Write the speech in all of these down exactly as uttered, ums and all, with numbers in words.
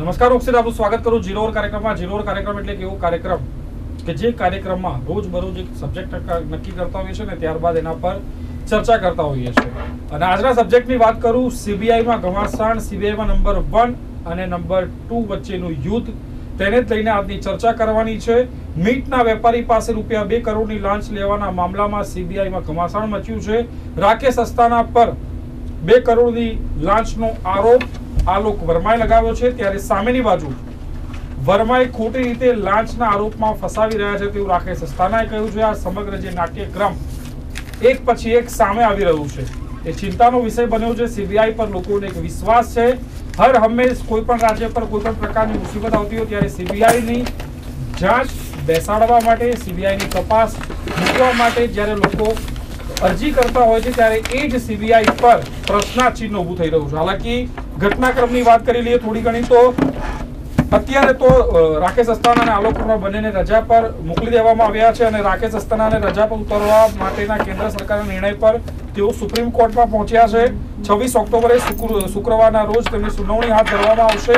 નમસ્કાર ઓક્ષિત, આપનું સ્વાગત કરું જીરો ઓવર કાર્યક્રમમાં. જીરો ઓવર કાર્યક્રમ એટલે એવો કાર્યક્રમ કે જે કાર્યક્રમમાં રોજ બરોજ એક સબ્જેક્ટ નક્કી કરતા હોઈએ છીએ ને ત્યારબાદ એના પર ચર્ચા કરતા હોઈએ છીએ. અને આજના સબ્જેક્ટની વાત કરું, સીબીઆઈમાં ઘમાસાણ, સીબીઆઈમાં નંબર વન અને નંબર ટુ વચ્ચેનું યુદ્ધ, તેને જ લઈને આજની ચર્ચા કરવાની છે. મીટના વેપારી પાસે રૂપિયા બે કરોડની લાંચ લેવાના મામલામાં સીબીઆઈમાં ઘમાસાણ મચ્યું છે. રાકેશ અસ્થાના પર બે કરોડની લાંચનો આરોપ આલોક વર્માએ લગાવ્યો છે, ત્યારે સામેની બાજુ વર્માએ ખોટી રીતે લાંચના આરોપમાં ફસાવી રહ્યા છે તેવું રાકેશ અસ્થાનાએ કહ્યું છે. આ સમગ્ર જે નાટ્યક્રમ એક પછી એક સામે આવી રહ્યું છે એ ચિંતાનો વિષય બન્યો છે. સીબીઆઈ પર લોકોને એક વિશ્વાસ છે. હર હંમેશ કોઈ પણ રાજ્ય પર કોઈ પણ પ્રકારની મુસીબત આવતી હોય ત્યારે સીબીઆઈની જાંચ બેસાડવા માટે, સીબીઆઈની તપાસ મૂકવા માટે જ્યારે લોકો અરજી કરતા હોય છે ત્યારે એ જ સીબીઆઈ પર પ્રશ્નાચિહ્ન ઊભું થઈ રહ્યું છે. હાલાકી ઘટનાક્રમની વાત કરી લઈએ થોડી ઘણી, તો અત્યારે તો રાકેશ અસ્થાના અને આલોક વર્મા બંનેને રજા પર મોકલી દેવામાં આવ્યા છે અને રાકેશ અસ્થાનાને રજા પર ઉતારવા માટેના કેન્દ્ર સરકારના નિર્ણય પર તેઓ સુપ્રીમ કોર્ટમાં પહોંચ્યા છે. છવ્વીસ ઓક્ટોબરે શુક્રવારના રોજ તેમની સુનાવણી હાથ ધરવામાં આવશે.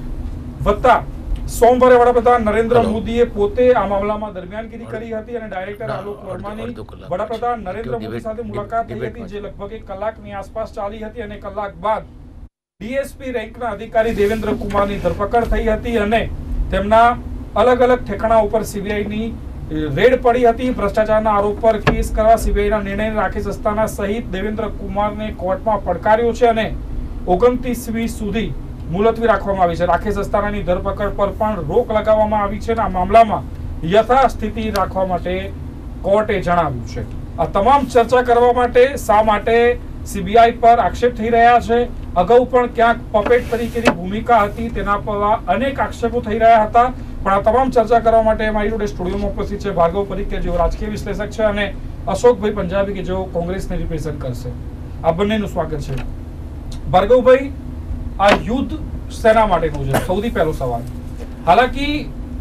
વત્તા સોમવારે વડાપ્રધાન નરેન્દ્ર મોદીએ પોતે આ મામલામાં દરમિયાનગીરી કરી હતી અને ડાયરેક્ટર આલોક વર્માની વડાપ્રધાન નરેન્દ્ર મોદી સાથે મુલાકાત થઈ હતી, જે લગભગ એક કલાકની આસપાસ ચાલી હતી અને કલાક બાદ ડીએસપી રેન્કના અધિકારી દેવેન્દ્ર કુમારની ધરપકડ થઈ હતી અને તેમના અલગ અલગ ઠેકાણા ઉપર સીબીઆઈની રેડ પડી હતી. ભ્રષ્ટાચારના આરોપ પર કેસ કરવા સીબીઆઈના નિર્ણય રાકેશ અસ્થાના સહિત દેવેન્દ્ર કુમારને કોર્ટમાં પડકાર્યો છે અને ઓગણત્રીસમી સુધી મુલતવી રાખવામાં આવી છે. રાકેશ અસ્થાનાની ધરપકડ પર પણ રોક લગાવવામાં આવી છે અને આ મામલામાં યથાસ્થિતિ રાખવા માટે કોર્ટે જણાવ્યું છે. આ તમામ ચર્ચા કરવા માટે શા માટે સીબીઆઈ પર આક્ષેપ થઈ રહ્યા છે, અગાઉ પણ ક્યાંક પપેટ તરીકેની ભૂમિકા હતી, તેના પર અનેક આક્ષેપો થઈ રહ્યા હતા, પણ આ તમામ ચર્ચા કરવા માટે મારી જોડે સ્ટુડિયોમાં ઉપસ્થિત છે ભાર્ગવ પરીખ કે જેઓ રાજકીય વિશ્લેષક છે અને અશોકભાઈ પંજાબી કે જેઓ કોંગ્રેસને રિપ્રેઝન્ટ કરશે. આ બંનેનું સ્વાગત છે. ભાર્ગવભાઈ, આ યુદ્ધ શેના માટેનું છે? સૌથી પહેલો સવાલ. હાલાકી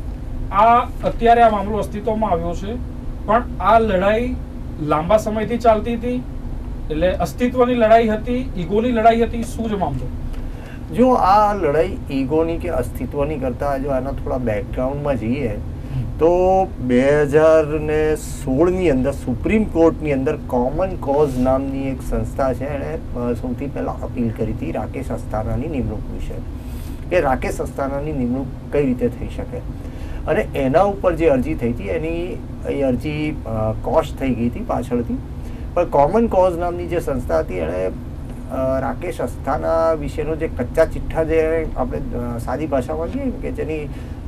આ અત્યારે આ મામલો અસ્તિત્વમાં આવ્યો છે, પણ આ લડાઈ લાંબા સમયથી ચાલતી હતી, એટલે અસ્તિત્વની લડાઈ હતી, ઈગોની લડાઈ હતી, શું છે મામલો? જો આ લડાઈ ઈગોની કે અસ્તિત્વની કરતા જો આના થોડા બેકગ્રાઉન્ડમાં જઈએ તો બે હજાર ને સોળની અંદર સુપ્રીમ કોર્ટની અંદર કોમન કોઝ નામની એક સંસ્થા છે, એણે સૌથી પહેલાં અપીલ કરી હતી રાકેશ અસ્થાનાની નિમણૂક વિશે, કે રાકેશ અસ્થાનાની નિમણૂક કઈ રીતે થઈ શકે. અને એના ઉપર જે અરજી થઈ હતી એની એ અરજી કોસ્ટ થઈ ગઈ હતી પાછળથી, પણ કોમન કોઝ નામની જે સંસ્થા હતી એણે રાકેશ અસ્થાના વિશેનો જે કચ્ચા ચિઠ્ઠા જે આપણે સાદી ભાષામાં કહીએ કે જેની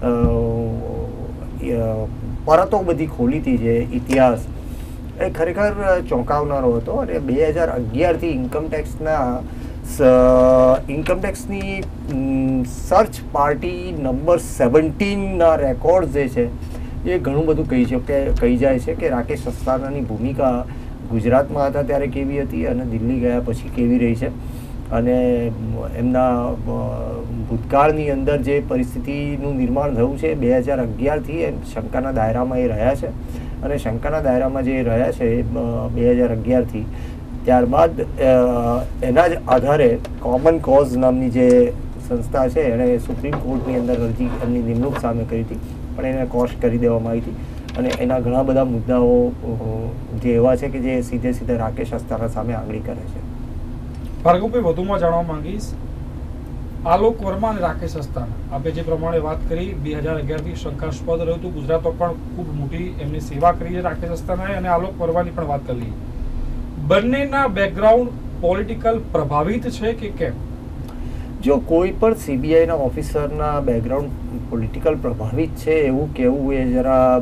પરતો બધી ખોલી હતી, જે ઇતિહાસ, એ ખરેખર ચોંકાવનારો હતો. અને બે હજાર અગિયારથી ઇન્કમટેક્સના ઇન્કમટેક્સની સર્ચ પાર્ટી નંબર સેવન્ટીનના રેકોર્ડ જે છે એ ઘણું બધું કહી છે કે કહી જાય છે કે રાકેશ અસ્થાનાની ભૂમિકા ગુજરાતમાં હતા ત્યારે કેવી હતી અને દિલ્હી ગયા પછી કેવી રહી છે, અને એમના ભૂતકાળની અંદર જે પરિસ્થિતિનું નિર્માણ થયું છે બે હજાર અગિયારથી એ શંકાના દાયરામાં એ રહ્યા છે. અને શંકાના દાયરામાં જે રહ્યા છે બે હજાર અગિયારથી ત્યારબાદ એના જ આધારે કોમન કોઝ નામની જે સંસ્થા છે એણે સુપ્રીમ કોર્ટની અંદર અરજી એમની નિમણૂક સામે કરી હતી, પણ એને કોસ્ટ કરી દેવામાં આવી હતી. અને એના ઘણા બધા મુદ્દાઓ જે એવા છે કે જે સીધે સીધે રાકેશ અસ્થાના સામે આંગળી કરે છે. ભાર્ગવભાઈ, વધુમાં જાણવા માંગીશ, આલોક વર્મા અને રાકેશ અસ્થાના, આપણે જે પ્રમાણે વાત કરી, બે હજાર અગિયારથી શંકાસ્પદ રહ્યું હતું, ગુજરાતમાં પણ ખૂબ મોટી એમની સેવા કરી છે રાકેશ અસ્થાનાએ, અને આલોક વર્માની પણ વાત કરી. બંનેના બેકગ્રાઉન્ડ પોલિટિકલ પ્રભાવિત છે કે કેમ? જો કોઈ પણ સીબીઆઈના ઓફિસરના બેકગ્રાઉન્ડ પોલિટિકલ પ્રભાવિત છે એવું કહેવું એ જરા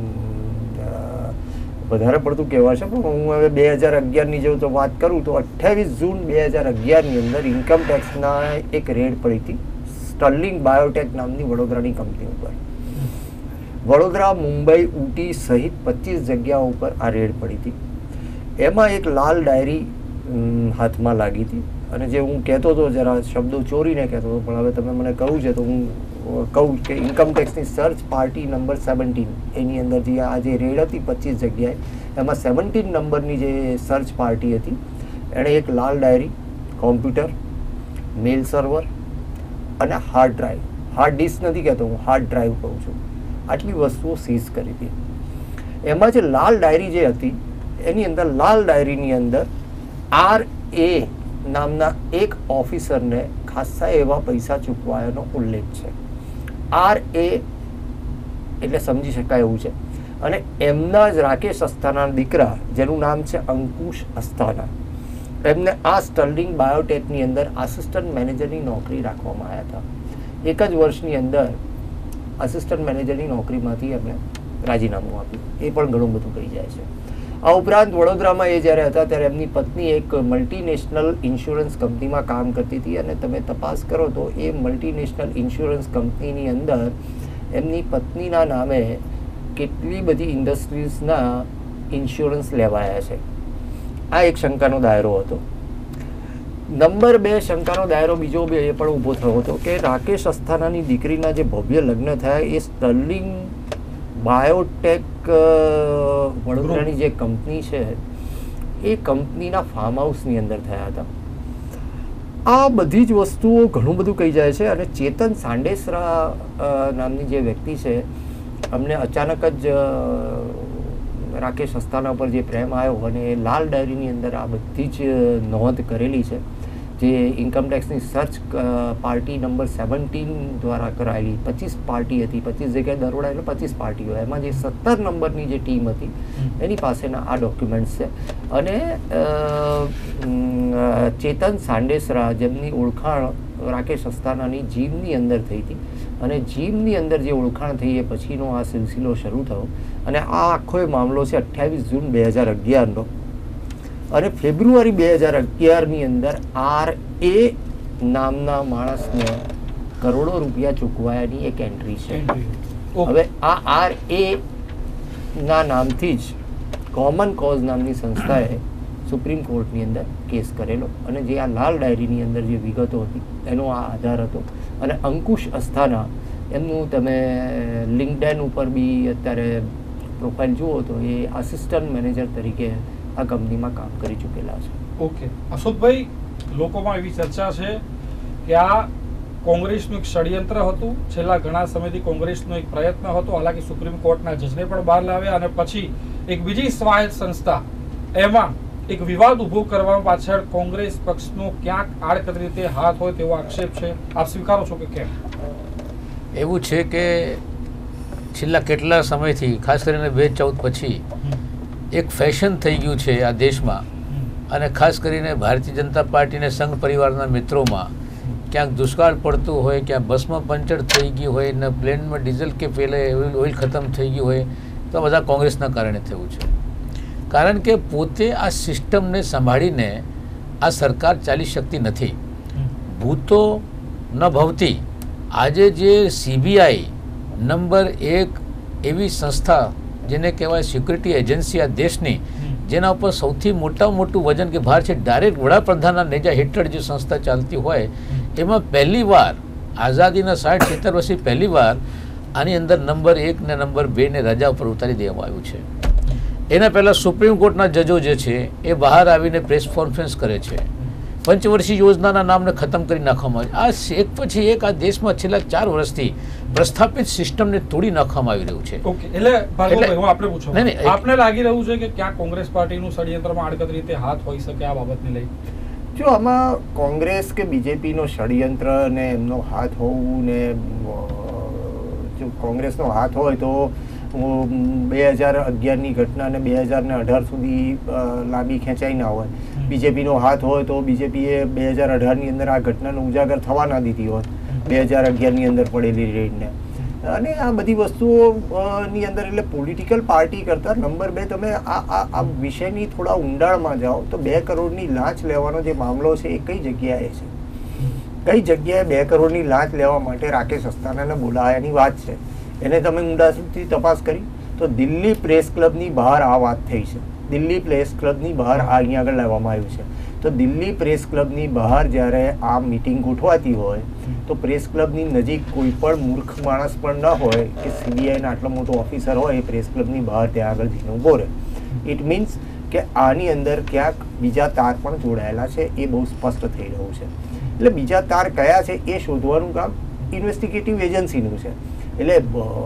વધારે પડતું કહેવાય છે. પણ હું હવે બે હજાર અગિયારની જેવું તો વાત કરું તો અઠ્યાવીસ જૂન બે હજાર અગિયારની અંદર ઇન્કમટેક્સના એક રેડ પડી હતી સ્ટર્લિંગ બાયોટેક નામની વડોદરાની કંપની ઉપર. વડોદરા, મુંબઈ, ઊટી સહિત પચીસ જગ્યાઓ ઉપર આ રેડ પડી હતી. એમાં એક લાલ ડાયરી હાથમાં લાગી હતી, અને જે હું કહેતો હતો જરા શબ્દો ચોરીને કહેતો હતો, પણ હવે તમે મને કહું છે તો હું કહું કે ઇન્કમટેક્સની સર્ચ પાર્ટી નંબર સેવન્ટીન એની અંદર જે આ જે રેડ હતી પચીસ જગ્યાએ, એમાં સેવન્ટીન નંબરની જે સર્ચ પાર્ટી હતી એણે એક લાલ ડાયરી, કોમ્પ્યુટર, મેલ સર્વર અને હાર્ડ ડ્રાઈવ હાર્ડ ડિસ્ક નથી કહેતો હું, હાર્ડ ડ્રાઈવ કહું છું. આટલી વસ્તુઓ સીઝ કરી હતી. એમાં જે લાલ ડાયરી જે હતી એની અંદર લાલ ડાયરીની અંદર આર એ નામના એક ઓફિસરને ખાસા એવા પૈસા ચૂકવાયાનો ઉલ્લેખ છે. આર એ એટલે સમજી શકાય એવું છે. અને એમના જ રાકેશ અસ્થાના દીકરા જેનું નામ છે અંકુશ અસ્થાના, એમને આ સ્ટર્લિંગ બાયોટેકની અંદર આસિસ્ટન્ટ મેનેજરની નોકરી રાખવામાં આવ્યા હતા. એક જ વર્ષની અંદર આસિસ્ટન્ટ મેનેજરની નોકરીમાંથી એમને રાજીનામું આપ્યું. એ પણ ઘણું બધું કહી જાય છે. આ ઉપરાંત વડોદરામાં એ જ્યારે હતા ત્યારે એમની પત્ની એક મલ્ટીનેશનલ ઇન્સ્યોરન્સ કંપનીમાં કામ કરતી હતી અને તમે તપાસ કરો તો એ મલ્ટીનેશનલ ઇન્સ્યોરન્સ કંપનીની અંદર એમની પત્નીના નામે કેટલી બધી ઇન્ડસ્ટ્રીઝના ઇન્સ્યોરન્સ લેવાયા છે. આ એક શંકાનો દાયરો હતો. નંબર બે શંકાનો દાયરો બીજો બે એ પણ ઊભો થયો હતો કે રાકેશ અસ્થાનાની દીકરીના જે ભવ્ય લગ્ન થયા એ સ્ટર્લિંગ બાયોટેક વડોદરાની જે કંપની છે એ કંપનીના ફાર્મ હાઉસની અંદર થયા હતા. આ બધી જ વસ્તુઓ ઘણું બધું કહી જાય છે. અને ચેતન સાંડેસરા નામની જે વ્યક્તિ છે, અમને અચાનક જ રાકેશ અસ્થાના પર જે પ્રેમ આવ્યો અને લાલ ડાયરીની અંદર આ બધી જ નોંધ કરેલી છે, જે ઇન્કમટેક્સની સર્ચ પાર્ટી નંબર સેવન્ટીન દ્વારા કરાયેલી. પચીસ પાર્ટી હતી, પચીસ જગ્યાએ દરોડા એટલે પચીસ પાર્ટીઓ. એમાં જે સત્તર નંબરની જે ટીમ હતી એની પાસેના આ ડોક્યુમેન્ટ્સ છે. અને ચેતન સાંડેસરા જેમની ઓળખાણ રાકેશ અસ્થાનાની જીમની અંદર થઈ હતી અને જીમની અંદર જે ઓળખાણ થઈ એ પછીનો આ સિલસિલો શરૂ થયો. અને આ આખો મામલો છે અઠ્યાવીસ જૂન બે હજાર અગિયારનો. અને ફેબ્રુઆરી બે હજાર અગિયારની અંદર આર એ નામના માણસને કરોડો રૂપિયા ચૂકવાયાની એક એન્ટ્રી છે. હવે આ આર એ ના નામથી જ કોમન કોઝ નામની સંસ્થાએ સુપ્રીમ કોર્ટની અંદર કેસ કરેલો અને જે આ લાલ ડાયરીની અંદર જે વિગતો હતી એનો આ આધાર હતો. અને અંકુશ અસ્થાના એમનું તમે લિંક્ડઇન ઉપર બી અત્યારે પ્રોફાઇલ જુઓ તો એ આસિસ્ટન્ટ મેનેજર તરીકે આ કંપનીમાં કામ કરી ચૂકેલા છે. ઓકે અશોકભાઈ, લોકોમાં એવી ચર્ચા છે કે આ કોંગ્રેસનું એક ષડયંત્ર હતું. છેલ્લા ઘણા સમયથી કોંગ્રેસનો એક પ્રયત્ન હતો. હાલાકી સુપ્રીમ કોર્ટના જજને પણ બહાર લાવ્યા અને પછી એક બીજી સ્વાયત્ત સંસ્થા એમાં એક વિવાદ ઉભો કરવા પાછળ કોંગ્રેસ પક્ષનો ક્યાંક આડકતરી રીતે હાથ હોય તેવો આક્ષેપ છે. આપ સ્વીકારો છો કે કેમ? એવું છે કે છેલ્લા કેટલા સમયથી, ખાસ કરીને બે ચૌદ પછી એક ફેશન થઈ ગયું છે આ દેશમાં અને ખાસ કરીને ભારતીય જનતા પાર્ટીને સંઘ પરિવારના મિત્રોમાં ક્યાંક દુષ્કાળ પડતું હોય, ક્યાંક બસમાં પંચર થઈ ગયું હોય ને પ્લેનમાં ડીઝલ કે પેલે ઓઇલ ખતમ થઈ ગયું હોય તો બધા કોંગ્રેસના કારણે થયું છે. કારણ કે પોતે આ સિસ્ટમને સંભાળીને આ સરકાર ચાલી શકતી નથી. ભૂતો ન ભવતી. આજે જે સીબીઆઈ નંબર એક એવી સંસ્થા જેને કહેવાય સિક્યુરિટી એજન્સી આ દેશની, જેના ઉપર સૌથી મોટામાં મોટું વજન કે ભાર છે, ડાયરેક્ટ વડાપ્રધાનના નેજા હેઠળ જે સંસ્થા ચાલતી હોય એમાં પહેલી વાર આઝાદીના સાઠ સિત્તેર વર્ષથી પહેલી વાર આની અંદર નંબર એક ને નંબર બે ને રજા ઉપર ઉતારી દેવામાં આવ્યું છે. એના પહેલાં સુપ્રીમ કોર્ટના જજો જે છે એ બહાર આવીને પ્રેસ કોન્ફરન્સ કરે છે. પંચવર્ષીય યોજનાના નામને ખતમ કરી નાખવામાં આવે. આ એક પછી એક આ દેશમાં છેલ્લા ચાર વર્ષથી પ્રસ્થાપિત સિસ્ટમને તોડી નાખવામાં આવી રહ્યું છે. ઓકે, એટલે ભાર્ગવભાઈ હું આપણે પૂછું, આપને લાગી રહ્યું છે કે ક્યાં કોંગ્રેસ પાર્ટીનું ષડયંત્રમાં આડકતરી રીતે હાથ હોઈ શકે આ બાબતને લઈ? જો આમાં કોંગ્રેસ કે બીજેપીનો ષડયંત્ર ને એમનો હાથ હોવું ને જો કોંગ્રેસનો હાથ હોય તો બે હજાર અગિયારની ઘટના ને બે હજાર ને અઢાર સુધી લાંબી ખેંચાઈ ના હોય. બીજેપીનો હાથ હોય તો બીજેપીએ બે હજાર અઢારની અંદર આ ઘટનાનો ઉજાગર થવા ના દીધી હોત બે હજાર અગિયારની અંદર પડેલી રેડને. અને આ બધી વસ્તુઓની અંદર એટલે પોલિટિકલ પાર્ટી કરતાં નંબર બે તમે આ આ આ વિષયની થોડા ઊંડાણમાં જાઓ તો બે કરોડની લાંચ લેવાનો જે મામલો છે એ કઈ જગ્યાએ છે, કઈ જગ્યાએ બે કરોડની લાંચ લેવા માટે રાકેશ અસ્થાનાને બોલાયાની વાત છે એને તમે ઊંડાણથી તપાસ કરી તો દિલ્હી પ્રેસ ક્લબની બહાર આ વાત થઈ છે. દિલ્હી પ્રેસ ક્લબની બહાર આ અહીંયા આગળ લાવવામાં આવ્યું છે. તો દિલ્હી પ્રેસ ક્લબની બહાર જ્યારે આ મિટિંગ ગોઠવાતી હોય તો પ્રેસ ક્લબની નજીક કોઈ પણ મૂર્ખ માણસ પણ ન હોય કે સીબીઆઈના આટલો મોટો ઓફિસર હોય એ પ્રેસ ક્લબની બહાર ત્યાં આગળ જઈને ઊભો રહે. ઇટ મીન્સ કે આની અંદર ક્યાંક બીજા તાર પણ જોડાયેલા છે એ બહુ સ્પષ્ટ થઈ રહ્યું છે. એટલે બીજા તાર કયા છે એ શોધવાનું કામ ઇન્વેસ્ટિગેટિવ એજન્સીનું છે. એટલે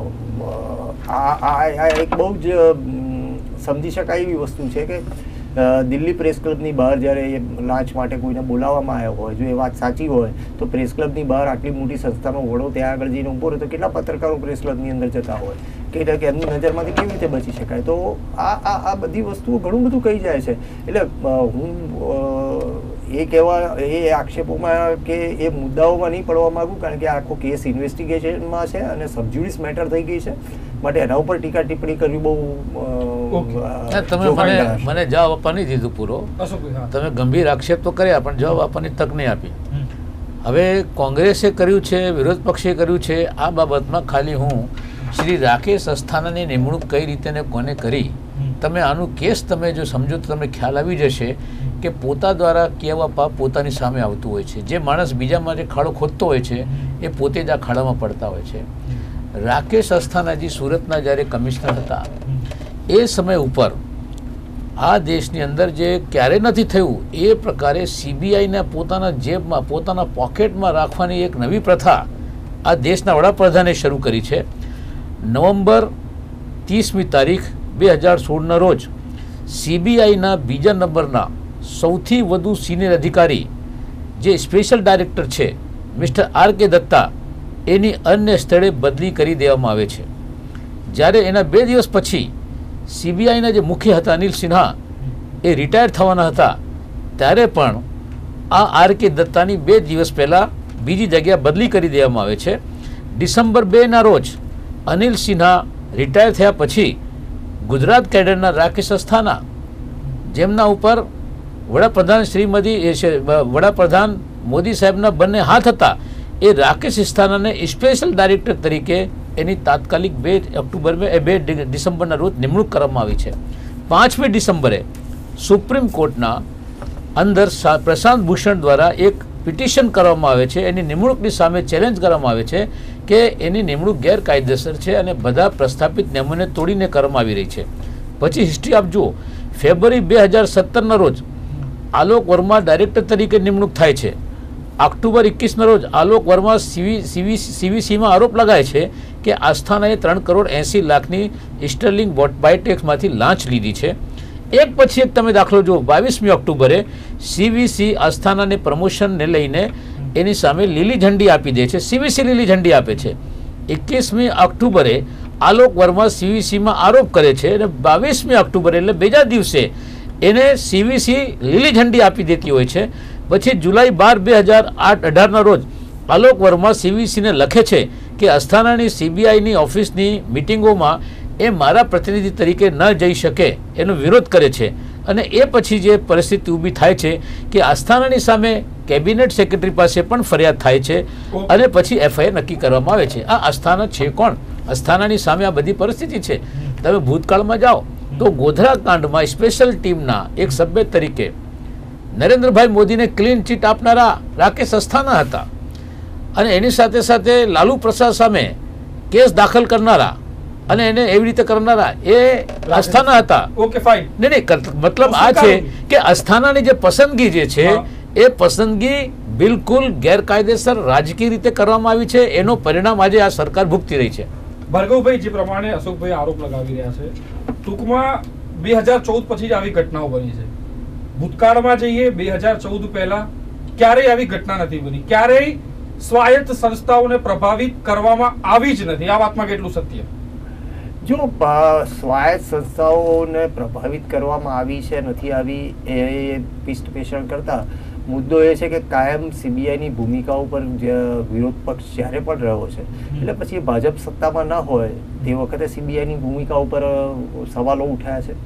આ આ એક બહુ જ સમજી શકાય એવી વસ્તુ છે કે દિલ્હી પ્રેસ ક્લબની બહાર જ્યારે લાંચ માટે કોઈને બોલાવવામાં આવ્યો હોય, જો એ વાત સાચી હોય તો પ્રેસ ક્લબની બહાર આટલી મોટી સંસ્થાનો વડો ત્યાં આગળ જઈને ઊભો રહે તો કેટલા પત્રકારો પ્રેસ ક્લબની અંદર જતા હોય કે કે એમની નજરમાંથી કેવી રીતે બચી શકાય. તો આ આ આ બધી વસ્તુઓ ઘણું બધું કહી જાય છે. એટલે હું એ કહેવા એ આક્ષેપોમાં કે એ મુદ્દાઓમાં નહીં પડવા માગું, કારણ કે આખો કેસ ઇન્વેસ્ટિગેશનમાં છે અને સબજ્યુડિસ મેટર થઈ ગઈ છે, માટે એના ઉપર ટીકા ટિપ્પણી કરવી બહુ તમે મને મને જવાબ આપવા નહીં દીધું પૂરો. તમે ગંભીર આક્ષેપ તો કર્યા પણ જવાબ આપવાની તક નહીં આપી. હવે કોંગ્રેસે કર્યું છે, વિરોધ પક્ષે કર્યું છે, આ બાબતમાં ખાલી હું શ્રી રાકેશ અસ્થાનાની નિમણૂક કઈ રીતે ને કોને કરી, તમે આનું કેસ તમે જો સમજો તો તમને ખ્યાલ આવી જશે કે પોતા દ્વારા કહેવા પાપ પોતાની સામે આવતું હોય છે. જે માણસ બીજા માટે ખાડો ખોદતો હોય છે એ પોતે જ આ ખાડામાં પડતા હોય છે. રાકેશ અસ્થાનાજી સુરતના જ્યારે કમિશનર હતા એ સમય ઉપર આ દેશની અંદર જે ક્યારેય નથી થયું એ પ્રકારે સીબીઆઈને પોતાના જેબમાં પોતાના પોકેટમાં રાખવાની એક નવી પ્રથા આ દેશના વડાપ્રધાને શરૂ કરી છે. નવેમ્બર ત્રીસમી તારીખ બે હજાર સોળના રોજ સીબીઆઈના બીજા નંબરના સૌથી વધુ સિનિયર અધિકારી જે સ્પેશિયલ ડાયરેક્ટર છે મિસ્ટર આર કે દત્તા એની અન્ય સ્થળે બદલી કરી દેવામાં આવે છે. જ્યારે એના બે દિવસ પછી સીબીઆઈના જે મુખ્ય હતા અનિલ સિન્હા એ રિટાયર થવાના હતા ત્યારે પણ આ આર કે દત્તાની બે દિવસ પહેલાં બીજી જગ્યા બદલી કરી દેવામાં આવે છે. ડિસેમ્બર બેના રોજ અનિલ સિન્હા રિટાયર થયા પછી ગુજરાત કેડરના રાકેશ અસ્થાના, જેમના ઉપર વડાપ્રધાન શ્રીમતી એ છે વડાપ્રધાન મોદી સાહેબના બંને હાથ હતા, એ રાકેશ અસ્થાનાને સ્પેશિયલ ડાયરેક્ટર તરીકે એની તાત્કાલિક બે ઓક્ટોબર બે ડિસેમ્બરના રોજ નિમણૂક કરવામાં આવી છે. પાંચમી ડિસેમ્બરે સુપ્રીમ કોર્ટના અંદર પ્રશાંત ભૂષણ દ્વારા એક પિટિશન કરવામાં આવે છે, એની નિમણૂકની સામે ચેલેન્જ કરવામાં આવે છે કે એની નિમણૂક ગેરકાયદેસર છે અને બધા પ્રસ્થાપિત નિયમોને તોડીને કરવામાં આવી રહી છે. પછી હિસ્ટ્રી આપ જુઓ, ફેબ્રુઆરી બે હજાર સત્તરના રોજ આલોક વર્મા ડાયરેક્ટર તરીકે નિમણૂક થાય છે. ઓક્ટોબર એકવીસના રોજ આલોક વર્મા સીવી સીવી સીવીસીમાં આરોપ લગાય છે કે આસ્થાનાએ ત્રણ કરોડ એંસી લાખની સ્ટર્લિંગ બાયટેક્સમાંથી લાંચ લીધી છે. એક પછી એક તમે દાખલો જુઓ, બાવીસમી ઓક્ટોબરે સીવીસી આસ્થાનાને પ્રમોશનને લઈને એની સામે લીલી ઝંડી આપી દે છે, સીવીસી લીલી ઝંડી આપે છે. એકવીસમી ઓક્ટોબરે આલોક વર્મા સીવીસીમાં આરોપ કરે છે અને બાવીસમી ઓક્ટોબરે એટલે બીજા દિવસે એને સીવીસી લીલી ઝંડી આપી દેતી હોય છે. પછી જુલાઈ બાર બે હજાર આઠ અઢારના રોજ આલોક વર્મા સીવીસીને લખે છે કે અસ્થાનાની સીબીઆઈની ઓફિસની મિટિંગોમાં એ મારા પ્રતિનિધિ તરીકે ન જઈ શકે એનો વિરોધ કરે છે. અને એ પછી જે પરિસ્થિતિ ઊભી થાય છે કે આસ્થાનાની સામે કેબિનેટ સેક્રેટરી પાસે પણ ફરિયાદ થાય છે અને પછી એફઆઈઆર નક્કી કરવામાં આવે છે. આ આસ્થાના છે કોણ? આસ્થાનાની સામે આ બધી પરિસ્થિતિ છે. તમે ભૂતકાળમાં જાઓ તો ગોધરા કાંડમાં સ્પેશિયલ ટીમના એક સભ્ય તરીકે નરેન્દ્રભાઈ મોદીને ક્લીન ચીટ આપનારા રાકેશ અસ્થાના હતા અને એની સાથે સાથે લાલુ પ્રસાદ સામે કેસ દાખલ કરનારા અને એને એવી રીતે કરનારા એ અસ્થાના હતા. Okay fine. નહીં નહીં મતલબ આ છે કે અસ્થાનાની જે પસંદગી જે છે એ પસંદગી બિલકુલ ગેરકાયદેસર રાજકીય રીતે કરવામાં આવી છે. એનો પરિણામ આજે આ સરકાર ભૂગતી રહી છે. ભાર્ગવભાઈ, જે પ્રમાણે અશોકભાઈ આરોપ લગાવી રહ્યા છે, ટૂંકમાં બે હજાર ચૌદ પછી જ આવી ઘટનાઓ બની છે. ભૂતકાળમાં જઈએ બે હજાર ચૌદ પહેલા ક્યારેય આવી ઘટના નથી બની, ક્યારેય સ્વાયત્ત સંસ્થાઓને પ્રભાવિત કરવામાં આવી જ નથી. આ વાતમાં કેટલું સત્ય? જો સ્વાયત્ત સંસ્થાઓને પ્રભાવિત કરવામાં આવી છે નથી આવી એ પીસ્ટપેષણ કરતા મુદ્દો એ છે કે કાયમ સીબીઆઈની ભૂમિકા ઉપર વિરોધ પક્ષ જ્યારે પણ રહ્યો છે, એટલે પછી ભાજપ સત્તામાં ન હોય તે વખતે સીબીઆઈની ભૂમિકા ઉપર સવાલો ઉઠાયા છે.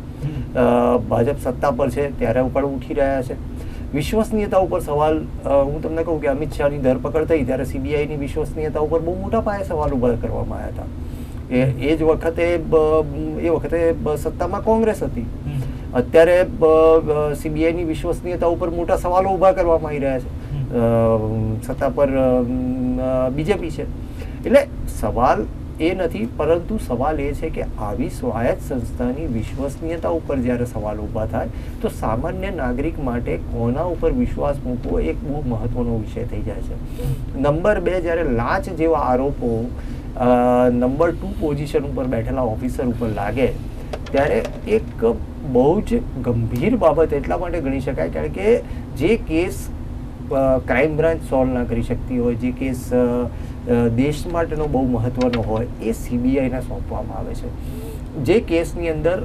ભાજપ સત્તા પર છે ત્યારે પણ ઉઠી રહ્યા છે. વિશ્વસનીયતા ઉપર સવાલ, હું તમને કહું કે અમિત શાહની ધરપકડ થઈ ત્યારે સીબીઆઈની વિશ્વસનીયતા ઉપર બહુ મોટા પાયે સવાલ ઉભા કરવામાં આવ્યા હતા. એ એ જ વખતે એ વખતે સત્તામાં કોંગ્રેસ હતી. અત્યારે સીબીઆઈની વિશ્વસનીયતા ઉપર મોટા સવાલો ઊભા કરવામાં આવી રહ્યા છે. સત્તા પર બીજેપી છે. એટલે સવાલ એ નથી, પરંતુ સવાલ એ છે કે આવી સ્વાયત્ત સંસ્થાની વિશ્વસનીયતા ઉપર જ્યારે સવાલ ઊભા થાય તો સામાન્ય નાગરિક માટે કોના ઉપર વિશ્વાસ મૂકવો એક બહુ મહત્વનો વિષય થઈ જાય છે. નંબર બે, જ્યારે લાંચ જેવા આરોપો નંબર ટુ પોઝિશન ઉપર બેઠેલા ઓફિસર ઉપર લાગે ત્યારે એક બહુ જ ગંભીર બાબત એટલા માટે ગણી શકાય કારણ કે જે કેસ ક્રાઇમ બ્રાન્ચ સોલ્વ ના કરી શકતી હોય, જે કેસ દેશ માટેનો બહુ મહત્વનો હોય, એ સીબીઆઈને સોંપવામાં આવે છે. જે કેસની અંદર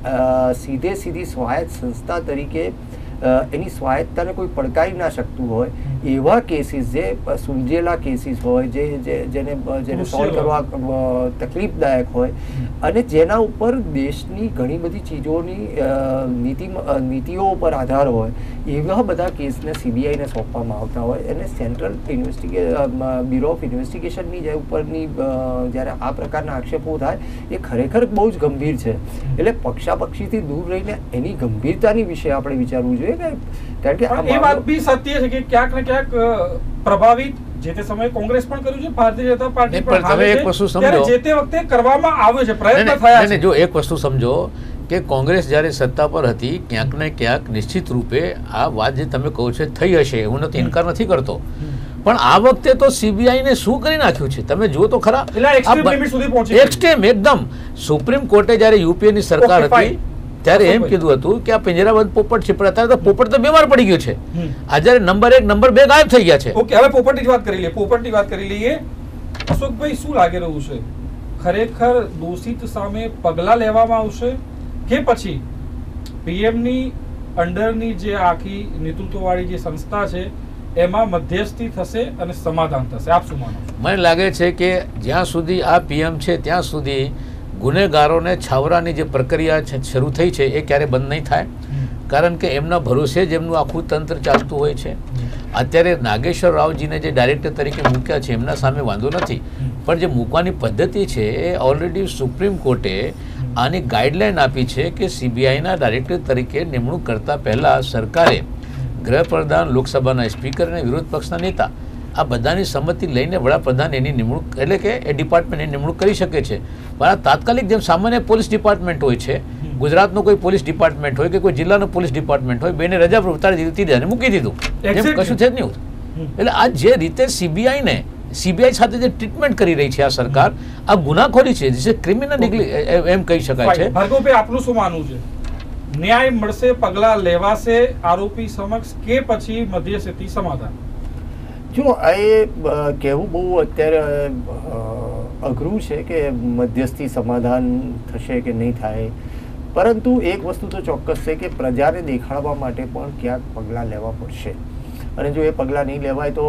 સીધે સીધી સ્વાયત્ત સંસ્થા તરીકે એની સ્વાયત્તતાને કોઈ પડકારી ના શકતું હોય એવા કેસીસ, જે સુલઝેલા કેસીસ હોય, જે જેને જેને સોલ્વ કરવા તકલીફદાયક હોય અને જેના ઉપર દેશની ઘણી બધી ચીજોની નીતિ નીતિઓ ઉપર આધાર હોય, એવા બધા કેસને સીબીઆઈને સોંપવામાં આવતા હોય અને સેન્ટ્રલ ઇન્વેસ્ટિગે બ્યુરો ઓફ ઇન્વેસ્ટિગેશનની જે ઉપરની જ્યારે આ પ્રકારના આક્ષેપો થાય એ ખરેખર બહુ જ ગંભીર છે. એટલે પક્ષાપક્ષીથી દૂર રહીને એની ગંભીરતાની વિશે આપણે વિચારવું જોઈએ કે કારણ કે એ વાત બી સત્ય છે કે ક્યાંક ને ક્યાંક પ્રભાવિત જે તે સમયે કોંગ્રેસ પણ કર્યું છે, ભારતીય જનતા પાર્ટી પણ તમે એક વસ્તુ સમજો, જે તે વખતે કરવામાં આવ્યો છે, પ્રયત્ન થયા છે. જો એક વસ્તુ સમજો કે કોંગ્રેસ જ્યારે સત્તા પર હતી ક્યાંક ને ક્યાંક નિશ્ચિત રૂપે આ વાત જે તમે કહો છો થઈ હશે, હું નથી ઇનકાર નથી કરતો, પણ આ વખતે તો સીબીઆઈ ને શું કરી નાખ્યું છે તમે જુઓ તો ખરા. એક્સ્ટ્રીમ એકદમ. સુપ્રીમ કોર્ટે જયારે યુપીએ ની સરકાર હતી ત્યારે એમ કીધું હતું કે આ પિંજરાબંધ પોપટ છે, પણ અત્યારે તો પોપટ તો બીમાર પડી ગયો છે. આ જયારે નંબર એક નંબર બે ગાયબ થઈ ગયા છે. ઓકે, હવે પોપટની જ વાત કરી લઈએ. પોપટની વાત કરી લઈએ. અશોકભાઈ, શું લાગી રહ્યું છે, ખરેખર દોષિત સામે પગલા લેવામાં આવશે કે પછી પીએમ ની અંડરની જે આખી નેતૃત્વવાળી જે સંસ્થા છે એમાં મધ્યસ્થી થશે અને સમાધાન થશે? આપ શું માનો છો? મને લાગે છે કે જ્યાં સુધી આ પીએમ છે ત્યાં સુધી ગુનેગારોને છાવરાની જે પ્રક્રિયા શરૂ થઈ છે એ ક્યારે બંધ નહીં થાય, કારણ કે એમના ભરોસે જ એમનું આખું તંત્ર ચાલતું હોય છે. અત્યારે નાગેશ્વર રાવજીને જે ડાયરેક્ટર તરીકે મૂક્યા છે એમના સામે વાંધો નથી, પણ જે મૂકવાની પદ્ધતિ છે એ ઓલરેડી સુપ્રીમ કોર્ટે આની ગાઈડલાઈન આપી છે કે સીબીઆઈના ડાયરેક્ટર તરીકે નિમણૂક કરતા પહેલા સરકારે ગૃહપ્રધાન, લોકસભાના સ્પીકર અને વિરોધ પક્ષના નેતા આ બધાની સંમતિ લઈને વડાપ્રધાન એની નિમણૂક એટલે કે એ ડિપાર્ટમેન્ટની નિમણૂક કરી શકે છે. પણ આ તાત્કાલિક જેમ સામાન્ય પોલીસ ડિપાર્ટમેન્ટ હોય છે, ગુજરાતનું કોઈ પોલીસ ડિપાર્ટમેન્ટ હોય કે કોઈ જિલ્લાનું પોલીસ ડિપાર્ટમેન્ટ હોય, બેને રજા પર ઉતારી દીધી અને મૂકી દીધું, એમ કશું છે જ નહીં. એટલે આ જે રીતે સીબીઆઈને સીબીઆઈ સાથે જે ટ્રીટમેન્ટ કરી રહી છે આ સરકાર, આ ગુનાખોરી છે, જે ક્રિમિનલ એમ કહી શકાય છે. ભાર્ગવભાઈ, આપનું શું માનવું છે? ન્યાય મળશે, પગલા લેવાશે આરોપી સમક્ષ કે પછી મધ્યસ્થી સમાધાન? જો એ કહેવું બહુ અત્યારે અઘરું છે કે મધ્યસ્થી સમાધાન થશે કે નહીં થાય, પરંતુ એક વસ્તુ તો ચોક્કસ છે કે પ્રજાને દેખાડવા માટે પણ ક્યાંક પગલાં લેવા પડશે. અને જો એ પગલાં નહીં લેવાય તો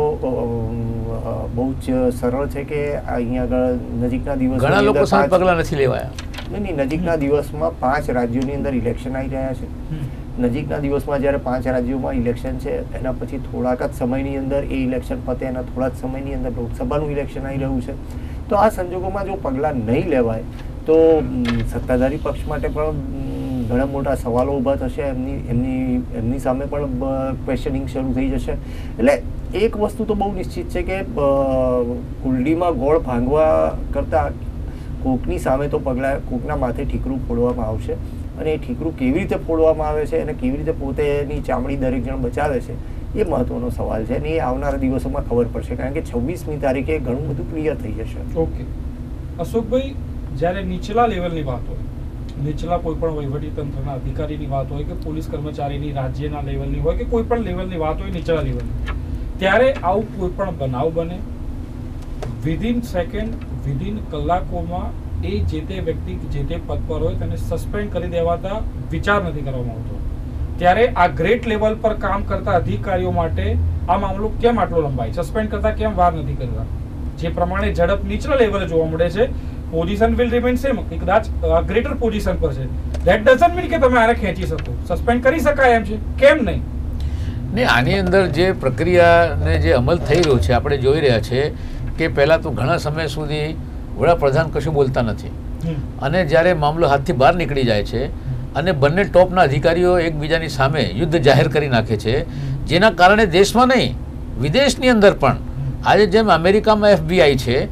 બહુ જ સરળ છે કે અહીંયા આગળ નજીકના દિવસ ઘણા લોકો સામે પગલાં નથી લેવાયા. નહીં નહીં નજીકના દિવસમાં પાંચ રાજ્યોની અંદર ઇલેક્શન આવી રહ્યા છે. નજીકના દિવસમાં જ્યારે પાંચ રાજ્યોમાં ઇલેક્શન છે એના પછી થોડાક જ સમયની અંદર એ ઇલેક્શન પતે, એના થોડા જ સમયની અંદર લોકસભાનું ઇલેક્શન આવી રહ્યું છે. તો આ સંજોગોમાં જો પગલાં નહીં લેવાય તો સત્તાધારી પક્ષ માટે પણ ઘણા મોટા સવાલો ઊભા થશે, એમની એમની એમની સામે પણ ક્વેશ્ચનિંગ શરૂ થઈ જશે. એટલે એક વસ્તુ તો બહુ નિશ્ચિત છે કે કુંડીમાં ગોળ ભાંગવા કરતાં કોકની સામે તો પગલાં, કોકના માથે ઠીકરું ફોડવામાં આવશે. અને એ ઠીકરું કેવી રીતે ફોડવામાં આવે છે અને કેવી રીતે પોતે એની ચામડી દરેક જણ બચાવે છે એ મહત્વનો સવાલ છે અને એ આવનારા દિવસોમાં ખબર પડશે, કારણ કે છવ્વીસમી તારીખે ઘણું બધું ક્લિયર થઈ જશે. ઓકે અશોકભાઈ, જ્યારે નીચલા લેવલની વાત હોય, નીચલા કોઈ પણ વહીવટી તંત્રના અધિકારીની વાત હોય કે પોલીસ કર્મચારીની રાજ્યના લેવલની હોય કે કોઈ પણ લેવલની વાત હોય નીચલા લેવલની, ત્યારે આવું કોઈ પણ બનાવ બને વિધિન સેકન્ડ વિધિન કલાકોમાં એ જે તે વ્યક્તિ જે તે પદ પર હોય તેને સસ્પેન્ડ કરી દેવાતા વિચાર નથી કરવામાં આવતો, ત્યારે આ ગ્રેટ લેવલ પર કામ કરતા અધિકારીઓ માટે આ મામલો કેમ આટલો લંબાય? સસ્પેન્ડ કરતા કેમ વાર નથી કરતા? જે પ્રમાણે ઝડપ નીચલા લેવલે જોવા મળે છે, પોઝિશન વિલ રિમેન સેમ, કદાચ ગ્રેટર પોઝિશન પર છે, ધેટ ડઝન્ટ મીન કે તમે આને ખેંચી શકો. સસ્પેન્ડ કરી શકાય એમ છે, કેમ નહીં? ને આની અંદર જે પ્રક્રિયાને જે અમલ થઈ રહ્યો છે આપણે જોઈ રહ્યા છે કે પહેલાં તો ઘણા સમય સુધી વડાપ્રધાન કશું બોલતા નથી, અને જ્યારે મામલો હાથથી બહાર નીકળી જાય છે અને બંને ટોપના અધિકારીઓ એકબીજાની સામે યુદ્ધ જાહેર કરી નાખે છે, જેના કારણે દેશમાં નહીં વિદેશની અંદર પણ આજે જેમ અમેરિકામાં એફબીઆઈ છે,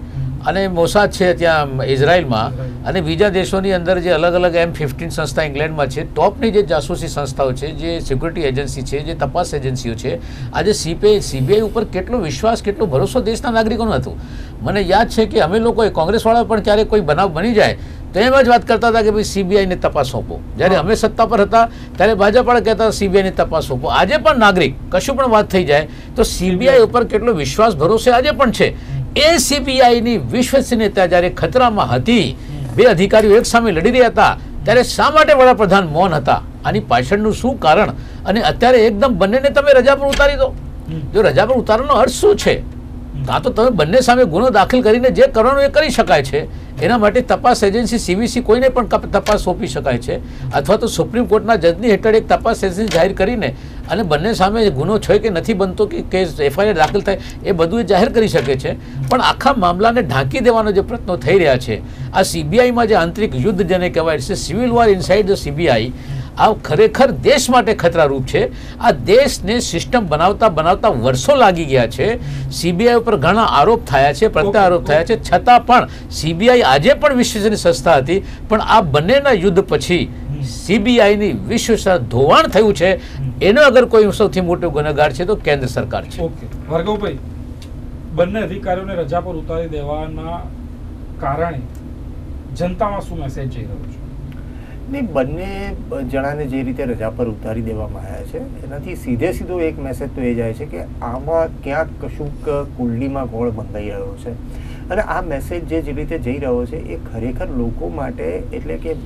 અને મોસાદ છે ત્યાં ઇઝરાયલમાં, અને બીજા દેશોની અંદર જે અલગ અલગ એમ ફિફ્ટીન સંસ્થા ઇંગ્લેન્ડમાં છે, ટોપની જે જાસૂસી સંસ્થાઓ છે, જે સિક્યુરિટી એજન્સી છે, જે તપાસ એજન્સીઓ છે, આજે સીબીઆઈ સીબીઆઈ ઉપર કેટલો વિશ્વાસ, કેટલો ભરોસો દેશના નાગરિકોનું હતું. મને યાદ છે કે અમે લોકોએ કોંગ્રેસવાળા પણ ક્યારેક કોઈ બનાવ બની જાય તો એમ જ વાત કરતા હતા કે ભાઈ સીબીઆઈને તપાસ સોંપો. જ્યારે અમે સત્તા પર હતા ત્યારે ભાજપવાળા કહેતા સીબીઆઈની તપાસ સોંપો. આજે પણ નાગરિક કશું પણ વાત થઈ જાય તો સીબીઆઈ ઉપર કેટલો વિશ્વાસ ભરોસે આજે પણ છે. એ સીબીઆઈની વિશ્વસનીયતા જ્યારે ખતરામાં હતી, બે અધિકારીઓ એક સામે લડી રહ્યા હતા, ત્યારે શા માટે વડાપ્રધાન મૌન હતા? આની પાછળનું શું કારણ? અને અત્યારે એકદમ બંનેને તમે રજા પર ઉતારી દો. જો રજા પર ઉતારવાનો અર્થ શું છે? કાં તો તમે બંને સામે ગુનો દાખલ કરીને જે કરવાનું એ કરી શકાય છે, એના માટે તપાસ એજન્સી સીવીસી કોઈને પણ તપાસ સોંપી શકાય છે, અથવા તો સુપ્રીમ કોર્ટના જજની હેઠળ એક તપાસ એજન્સી જાહેર કરીને અને બંને સામે ગુનો છે કે નથી બનતો કે કેસ એફઆઈઆર દાખલ થાય એ બધું એ જાહેર કરી શકે છે. પણ આખા મામલાને ઢાંકી દેવાનો જે પ્રયત્નો થઈ રહ્યા છે, આ સીબીઆઈમાં જે આંતરિક યુદ્ધ જેને કહેવાય છે, civil war inside the CBI, આ ખરેખર દેશ માટે ખતરારૂપ છે. આ દેશને સિસ્ટમ બનાવતા બનાવતા વર્ષો લાગી ગયા છે. સીબીઆઈ ઉપર ઘણા આરોપ થયા છે, પ્રત્યારોપ થયા છે, છતાં પણ સીબીઆઈ આજે પણ વિશ્વસનીય સંસ્થા હતી. પણ આ બંનેના યુદ્ધ પછી સીબીઆઈની વિશ્વસનીયતા ધોવાણ થયું છે. એનો અગર કોઈ સૌથી મોટો ગુનેગાર છે તો કેન્દ્ર સરકાર છે. ઓકે ભાર્ગવભાઈ, બંને અધિકારીઓને રજા પર ઉતારી દેવાના કારણે જનતામાં શું મેસેજ જઈ રહ્યો છે? નહીં, બંને જણાને જે રીતે રજા પર ઉતારી દેવામાં આવ્યા છે એનાથી સીધે સીધો એક મેસેજ તો એ જાય છે કે આમાં ક્યાંક કશુંક કુંડલીમાં ગોળ બંધાઈ રહ્યો છે. અને આ મેસેજ જે જે રીતે જઈ રહ્યો છે એ ખરેખર લોકો માટે, એટલે કે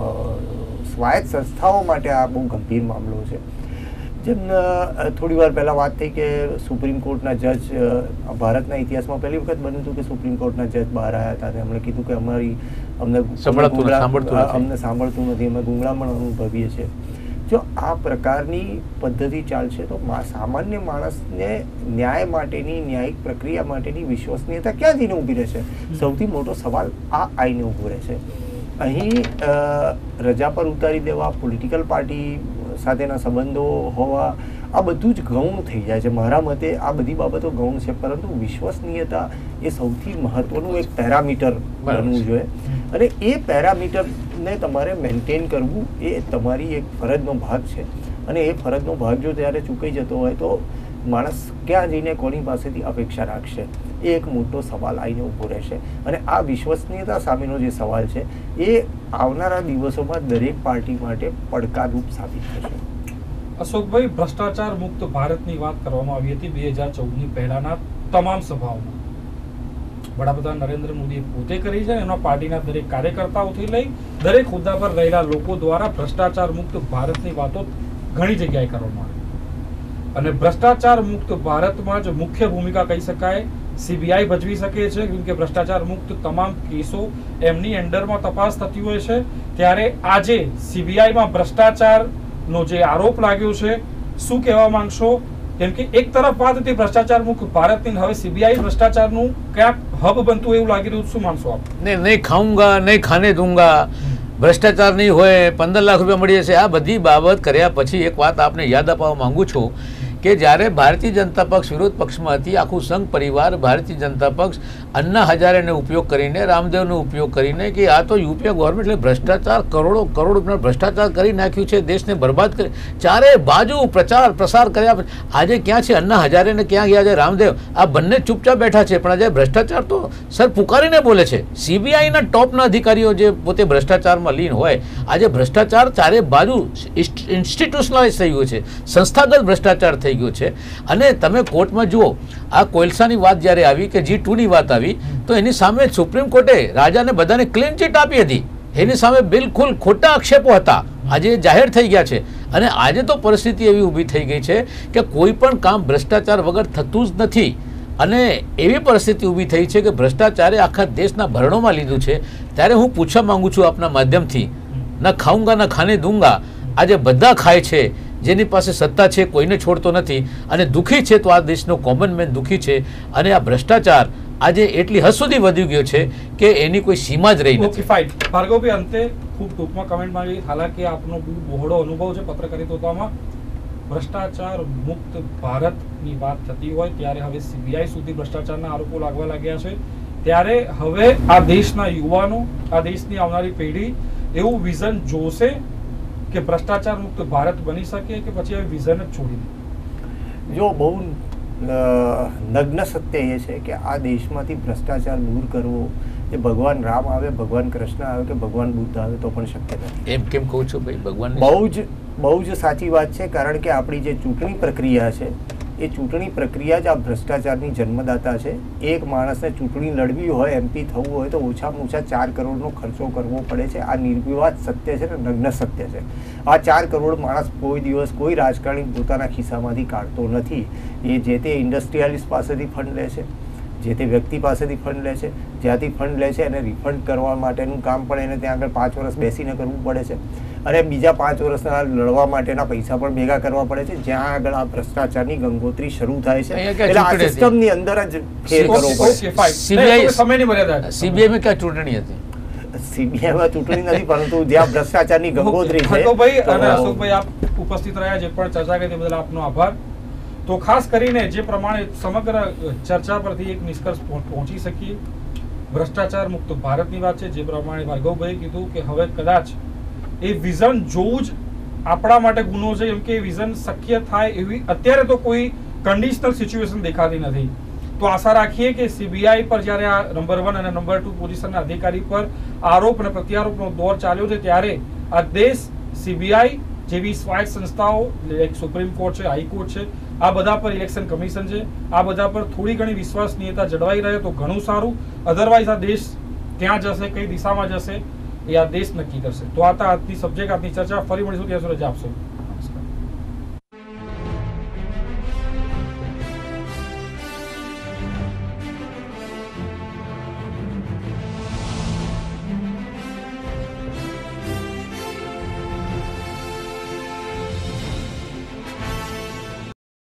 સ્વાયત્ત સંસ્થાઓ માટે આ બહુ ગંભીર મામલો છે. જેમ થોડી વાર પહેલાં વાત થઈ કે સુપ્રીમ કોર્ટના જજ, ભારતના ઇતિહાસમાં પહેલી વખત બન્યું હતું કે સુપ્રીમ કોર્ટના જજ બહાર આવ્યા હતા અને એમણે કીધું કે અમારી અમને અમને સાંભળતું નથી, અમે ગુંગળામણ અનુભવીએ છીએ. જો આ પ્રકારની પદ્ધતિ ચાલશે તો સામાન્ય માણસને ન્યાય માટેની, ન્યાયિક પ્રક્રિયા માટેની વિશ્વસનીયતા ક્યાં જઈને ઊભી રહેશે? સૌથી મોટો સવાલ આ આઈને ઊભો રહેશે. અહીં રજા પર ઉતારી દેવા, પોલિટિકલ પાર્ટી સાથેના સંબંધો હોવા, આ બધું જ ગૌણ થઈ જાય છે. મારા મતે આ બધી બાબતો ગૌણ છે, પરંતુ વિશ્વસનીયતા એ સૌથી મહત્વનું એક પેરામીટર બનવું જોઈએ. અને એ પેરામીટરને તમારે મેન્ટેન કરવું એ તમારી એક ફરજનો ભાગ છે. અને એ ફરજનો ભાગ જો ત્યારે ચૂકાઈ જતો હોય તો માણસ ક્યાં જઈને કોની પાસેથી અપેક્ષા રાખશે? એ એક મોટો સવાલ આવીને ઊભો રહેશે. અને આ વિશ્વસનીયતા સામેનો જે સવાલ છે એ આવનારા દિવસોમાં દરેક પાર્ટી માટે પડકારરૂપ સાબિત થશે. અશોકભાઈ, ભ્રષ્ટાચાર મુક્ત ભારતની વાત કરવામાં આવી હતી બે હજાર ચૌદની પહેલાના તમામ સભાઓમાં. વડાપ્રધાન નરેન્દ્ર મોદીએ પોતે કરી છે, એમના પાર્ટીના દરેક કાર્યકર્તાઓથી લઈ દરેક હોદ્દા પર રહેલા લોકો દ્વારા ભ્રષ્ટાચાર મુક્ત ભારતની વાતો ઘણી જગ્યાએ કરવામાં આવી. અને ભ્રષ્ટાચાર મુક્ત ભારતમાં જ મુખ્ય ભૂમિકા કહી શકાય સીબીઆઈ ભજવી શકે છે, કેમ કે ભ્રષ્ટાચાર મુક્ત તમામ કેસો એમની અંડરમાં તપાસ થતી હોય છે. ત્યારે આજે સીબીઆઈમાં ભ્રષ્ટાચારનો જે આરોપ લાગ્યો છે, શું કહેવા માંગશો? કેમ કે એક તરફ વાત હતી ભ્રષ્ટાચાર મુક્ત ભારતની, હવે સીબીઆઈ ભ્રષ્ટાચારનું ક્યાંક હબ બનતું એવું લાગી રહ્યું, શું માનશો આપ? નહીં નહીં ખાઉંગા, નહીં ખાને દૂંગા, ભ્રષ્ટાચાર નહીં હોય, પંદર લાખ રૂપિયા મળી જશે, આ બધી બાબત કર્યા પછી એક વાત આપને યાદ અપાવવા માંગુ છું કે જ્યારે ભારતીય જનતા પક્ષ વિરોધ પક્ષમાં હતી, આખું સંઘ પરિવાર ભારતીય જનતા પક્ષ અન્ના હજારેનો ઉપયોગ કરીને, રામદેવનો ઉપયોગ કરીને કે આ તો યુપીએ ગવર્મેન્ટ એટલે ભ્રષ્ટાચાર કરોડો કરોડ રૂપિયા ભ્રષ્ટાચાર કરી નાખ્યું છે, દેશને બરબાદ કરી, ચારે બાજુ પ્રચાર પ્રસાર કર્યા. આજે ક્યાં છે અન્ના હજારે ને ક્યાં ગયા છે રામદેવ? આ બંને ચૂપચાપ બેઠા છે. પણ આજે ભ્રષ્ટાચાર તો સર પુકારીને બોલે છે. સીબીઆઈના ટોપના અધિકારીઓ જે પોતે ભ્રષ્ટાચારમાં લીન હોય, આજે ભ્રષ્ટાચાર ચારે બાજુ ઇન્સ્ટિટ્યુશનલાઇઝ થઈ ગયું છે, સંસ્થાગત ભ્રષ્ટાચાર થઈ ગયો છે. અને તમે કોર્ટમાં જુઓ, આ કોલસાની વાત જ્યારે આવી કે જી ટુ ની વાત આવી તો એની સામે સુપ્રીમ કોર્ટે રાજાને બધાને ક્લીન ચીટ આપી હતી. એની સામે બિલકુલ ખોટા આક્ષેપો હતા, આજે જાહેર થઈ ગયા છે. અને આજે તો પરિસ્થિતિ એવી ઊભી થઈ ગઈ છે કે કોઈ પણ કામ ભ્રષ્ટાચાર વગર થતું જ નથી. અને એવી પરિસ્થિતિ ઊભી થઈ છે કે ભ્રષ્ટાચારે આખા દેશના ભરણોમાં લીધું છે. ત્યારે હું પૂછવા માંગુ છું આપના માધ્યમથી, ના ખાઉંગા ના ખાને દૂંગા, આજે બધા ખાય છે, જેની પાસે સત્તા છે કોઈને છોડતો નથી. અને દુઃખી છે તો આ દેશનો કોમન મેન દુઃખી છે. અને આ ભ્રષ્ટાચાર આજે એટલી હદ સુધી વધી ગયો છે કે એની કોઈ સીમા જ રહી નથી. ફાઇન. ભાર્ગવભાઈ, અંતે ખૂબ ટૂંકમાં કમેન્ટ માંગી, હાલાકી આપનો બહુ બહોળો અનુભવ છે પત્રકારિતામાં. ભ્રષ્ટાચાર મુક્ત ભારતની વાત થતી હોય ત્યારે હવે સીબીઆઈ સુધી ભ્રષ્ટાચારના આરોપો લાગવા લાગ્યા છે. ત્યારે હવે આ દેશના યુવાનો, આ દેશની આવનારી પેઢી એવું વિઝન જોશે કે ભ્રષ્ટાચાર મુક્ત ભારત બની શકે, કે પછી હવે વિઝન જ છોડી દે? જો બહુ નગ્ન સત્ય એ છે કે આ દેશમાંથી ભ્રષ્ટાચાર દૂર કરવો એ ભગવાન રામ આવે, ભગવાન કૃષ્ણ આવે કે ભગવાન બુદ્ધ આવે તો પણ શક્ય નથી. એમ કેમ કહું છું ભાઈ? ભગવાન બહુ જ બહુ જ સાચી વાત છે, કારણ કે આપણી જે ચૂંટણી પ્રક્રિયા છે એ ચૂંટણી પ્રક્રિયા જ આ ભ્રષ્ટાચારની જન્મદાતા છે. એક માણસને ચૂંટણી લડવી હોય, એમપી થવું હોય તો ઓછામાં ઓછા ચાર કરોડનો ખર્ચો કરવો પડે છે. આ નિર્વિવાદ સત્ય છે ને નગ્ન સત્ય છે. આ ચાર કરોડ માણસ કોઈ દિવસ કોઈ રાજકારણી પોતાના ખિસ્સામાંથી કાઢતો નથી. એ જે તે ઇન્ડસ્ટ્રીયાલિસ્ટ પાસેથી ફંડ લે છે, જે તે વ્યક્તિ પાસેથી ફંડ લે છે, જ્યાંથી ફંડ લે છે એને રિફંડ કરવા માટેનું કામ પણ એને ત્યાં આગળ પાંચ વર્ષ બેસીને કરવું પડે છે, અને બીજા પાંચ વર્ષના લડવા માટેના પૈસા પણ ભેગા કરવા પડે છે. જ્યાં આગળ આ ભ્રષ્ટાચારની ગંગોત્રી શરૂ થાય છે એટલે આ સિસ્ટમની અંદર જ ફેર કરવો પડે. સીબીઆઈ સમયની મર્યાદા સીબીઆઈ ક્યાં ચૂંટણી હતી? સીબીઆઈમાં ચૂંટણી નથી, પરંતુ જ્યાં ભ્રષ્ટાચારની ગંગોત્રી છે. તો ભાઈ અને અશોકભાઈ આપ ઉપસ્થિત રહ્યા, જે પણ ચર્ચા કરી તે બદલ આપનો આભાર. તો ખાસ કરીને જે પ્રમાણે સમગ્ર ચર્ચા પરથી એક નિષ્કર્ષ પહોંચી શકીએ, ભ્રષ્ટાચાર મુક્ત ભારતની વાત છે. જે પ્રમાણે ભાર્ગવભાઈ કીધું કે હવે કદાચ એ વિઝન જોવું જ આપણા માટે ગુનો છે, એમ કે વિઝન શક્ય થાય એવી અત્યારે તો કોઈ કન્ડિશનલ સિચ્યુએશન દેખાતી નથી. તો આશા રાખીએ કે સીબીઆઈ પર જ્યારે આ નંબર વન અને નંબર ટુ પોઝિશનના અધિકારી પર આરોપ અને પ્રત્યારોપનો દોર ચાલ્યો છે, ત્યારે આ દેશ સીબીઆઈ જેવી સ્વાયત્ત સંસ્થાઓ, સુપ્રીમ કોર્ટ છે, હાઈકોર્ટ છે, આ બધા પર ઇલેક્શન કમિશન છે, આ બધા પર થોડી ઘણી વિશ્વસનીયતા જળવાઈ રહે તો ઘણું સારું. અધરવાઇઝ આ દેશ ક્યાં જશે, કઈ દિશામાં જશે એ આ દેશ નક્કી કરશે. તો આ હતા આજની સબ્જેક્ટ, આજની ચર્ચા. ફરી મળીશું, ત્યાં સુધી રજા આપશો.